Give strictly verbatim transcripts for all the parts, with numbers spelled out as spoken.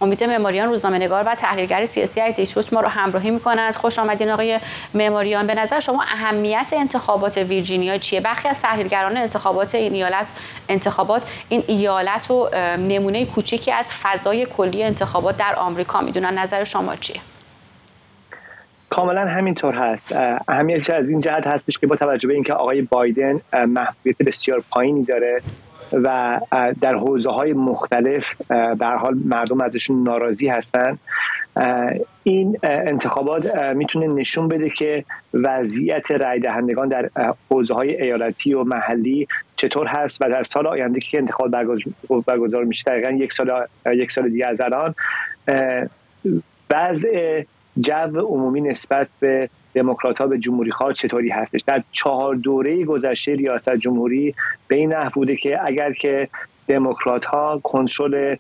امید معماریان، روزنامه‌نگار و تحلیلگر سیاسی ایتی شوت ما رو همراهی می‌کنند. خوش آمدین آقای معماریان. به نظر شما اهمیت انتخابات ویرجینیا چیه؟ برخی از تحلیلگران انتخابات این ایالت انتخابات این ایالت رو نمونه کوچیکی از فضای کلی انتخابات در آمریکا میدونن. نظر شما چیه؟ کاملا همینطور هست. اهمیتش از این جهت هستش که با توجه به اینکه آقای بایدن محبوبیت بسیار پایینی داره و در حوزه‌های مختلف به هر حال مردم ازشون ناراضی هستن، این انتخابات میتونه نشون بده که وضعیت رای دهندگان در حوزه‌های ایالتی و محلی چطور هست و در سال آینده که انتخابات برگزار میشه، دقیقاً یک سال یک سال دیگه از الان، وضع جو عمومی نسبت به دموکرات‌ها به جمهوری‌خواه چطوری هستش. در چهار دوره گذشته ریاست جمهوری به این نحو بوده که اگر که دموکرات‌ها کنترل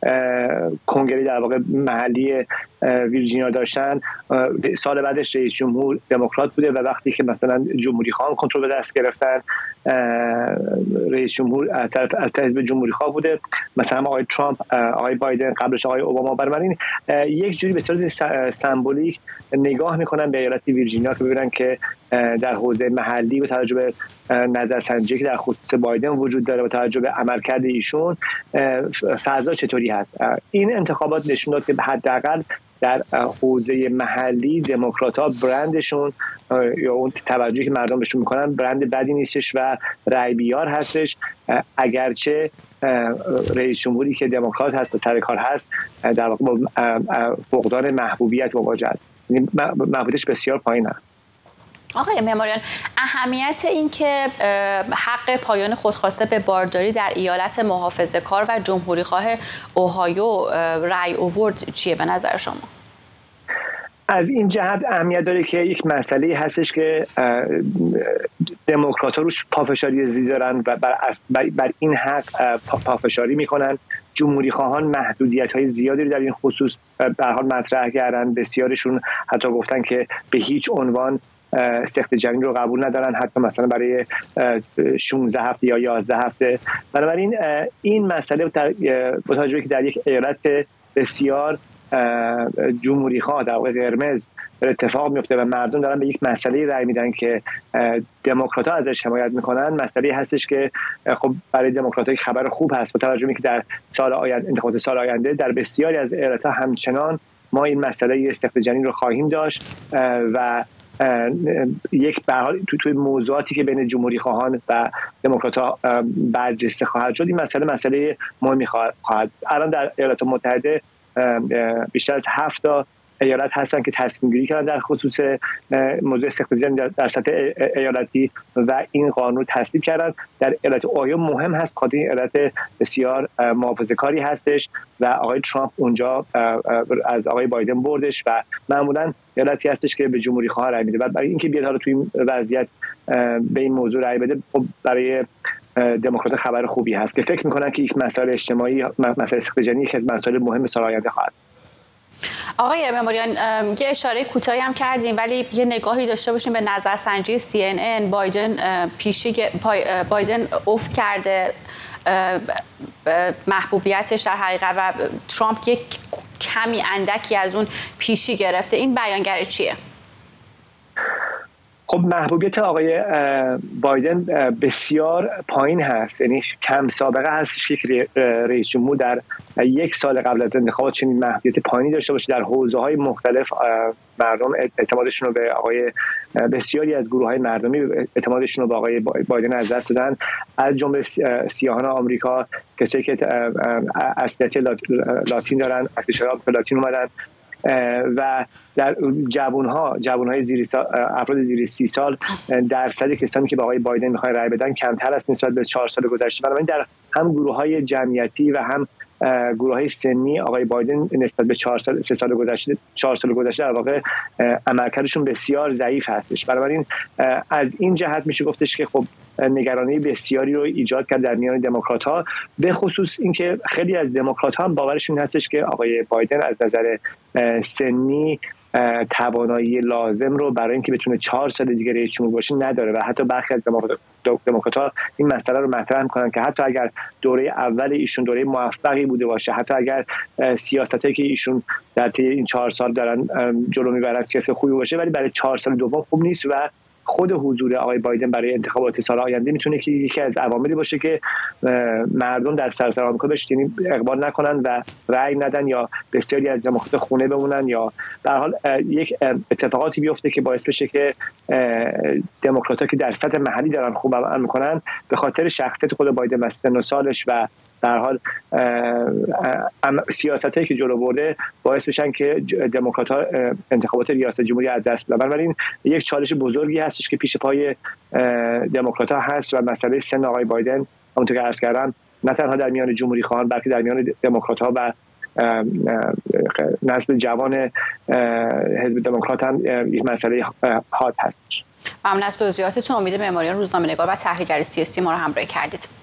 کنگره در واقع محلی ویرجینیا داشتن، سال بعدش رئیس جمهور دموکرات بوده و وقتی که مثلا جمهوری خواهان کنترل به دست گرفتن، رئیس جمهور از طرف حزب جمهوری خواه بوده، مثلا آقای ترامپ، آقای بایدن، قبلش آقای اوباما. بنابراین یک جوری به صورت سمبولیک نگاه میکنن به ایالت ویرجینیا که ببینن که در حوزه محلی با توجه به نظرسنجی که در خصوص بایدن وجود داره و توجه به عملکرد ایشون فضا چطوری هست. این انتخابات نشون داد که حداقل در حوزه محلی دموکرات‌ها برندشون یا اون توجهی که مردم بهشون میکنن برند بدی نیستش و رای بیار هستش، اگرچه رئیس جمهوری که دموکرات هست و سر کار هست در واقع با فقدان محبوبیت مواجه است. محبوبیتش بسیار پایین است. آقای معماریان، اهمیت این که حق پایان خودخواسته به بارداری در ایالت محافظه‌کار و جمهوری‌خواه اوهایو رأی آورد چیه به نظر شما؟ از این جهت اهمیت داره که یک مسئله هستش که دموکرات‌ها روش پافشاری زیاد دارن و بر, بر این حق پافشاری میکنن. جمهوری‌خواهان محدودیت‌های زیادی رو در این خصوص به هر حال مطرح کردن. بسیارشون حتی گفتن که به هیچ عنوان سخت جنین رو قبول ندارن، حتی مثلا برای شانزده هفته یا یازده هفته. بنابراین این مسئله با توجه که در یک ایالت بسیار جمهوری‌خواه در واقع قرمز اتفاق میفته و مردم دارن به یک مسئله رأی میدن که دموکرات‌ها ازش حمایت میکنن، مسئله هستش که خب برای دموکرات‌ها خبر خوب هست با توجه به که در سال آینده انتخابات سال آینده در بسیاری از ایالت‌ها همچنان ما این مسئله سخت جنین رو خواهیم داشت و یک به هر حال تو توی موضوعاتی که بین جمهوری خواهان و دموکرات‌ها برجسته خواهد شد، این مسئله مسئله مهمی خواهد. الان در ایالات متحده بیشتر از هفت تا ایالت هستن که تصمیم گیری کردن در خصوص موضوع سخت جنین در سطح ایالتی و این قانون تصویب کردن. در ایالت اوهایو مهم هست، خاطر این ایالت بسیار محافظه‌کاری هستش و آقای ترامپ اونجا از آقای بایدن بردش و معمولا ایالتی هستش که به جمهوری خواه رای میده. بعد برای اینکه بیاد حالا توی این وضعیت به این موضوع رای بده، خب برای دموکرات خبر خوبی هست که فکر میکنن که یک مسئله اجتماعی، مسئله سخت جنین که مسئله مهم سال آینده خواهد. آقای معماریان، یه اشاره کوتاهی هم کردیم ولی یه نگاهی داشته باشیم به نظرسنجی سی ان ان. بایدن پیشی بایدن افت کرده محبوبیتش در حقیقت و ترامپ یک کمی اندکی از اون پیشی گرفته. این بیانگر چیه؟ خب محبوبیت آقای بایدن بسیار پایین هست، یعنی کم سابقه هستش که رئیس جمهور در یک سال قبل از انتخابات چنین محبوبیت پایینی داشته باشه. در حوزه‌های مختلف مردم اعتمادشون رو به آقای بسیاری از گروه‌های مردمی اعتمادشون رو به آقای بایدن از دست دادن، از جمله سیاهان آمریکا، کسایی که اصلیت لاتین دارن، اصلیت لاتین اومدن و در جوانها جوانهای زیر افراد زیر سی سال درصد کسانی که به آقای بایدن میخوان رای بدن کمتر است نسبت به چهار سال گذشته. بنابراین در هم گروه‌های جمعیتی و هم گروه‌های سنی آقای بایدن نسبت به چهار سال سه سال گذشته چهار سال گذشته در واقع عملکردشون بسیار ضعیف هستش. بنابراین از این جهت میشه گفتش که خب نگرانی بسیاری رو ایجاد کرد در میان دموکرات‌ها، به خصوص اینکه خیلی از دموکرات‌ها هم باورشون هستش که آقای بایدن از نظر سنی توانایی لازم رو برای اینکه بتونه چهار سال دیگه رئیس جمهور باشه نداره و حتی برخی از دموکرات‌ها این مسئله رو مطرح می‌کنن که حتی اگر دوره اول ایشون دوره موفقی بوده باشه، حتی اگر سیاستایی که ایشون در طی این چهار سال دارن جلو میبرن سیاست خوبی باشه، ولی برای چهار سال دوم خوب نیست و خود حضور آقای بایدن برای انتخابات سال آینده میتونه که یکی از عواملی باشه که مردم در سراسر آمریکا بهش اقبال نکنن و رأی ندن یا بسیاری از دموکرات خونه بمونن یا به هر حال یک اتفاقاتی بیفته که باعث بشه که دموکرات‌ها که در سطح محلی دارن خوب عمل میکنن به خاطر شخصیت خود بایدن و سن و سالش و در حال سیاستایی که جلو برده باعث بشن که دموکرات‌ها انتخابات ریاست جمهوری از دست بدن. بنابراین یک چالش بزرگی هستش که پیش پای دموکرات‌ها هست و مسئله سن آقای بایدن همونطور که عرض کردم نه تنها در میان جمهوری خواهان بلکه در میان دموکرات‌ها و نسل جوان حزب دموکرات هم یک مسئله حاد هستش. ممنون از توضیحاتتون. امید معماریان، روزنامه‌نگار و تحلیلگر سیاسی ما رو همراهی کردید.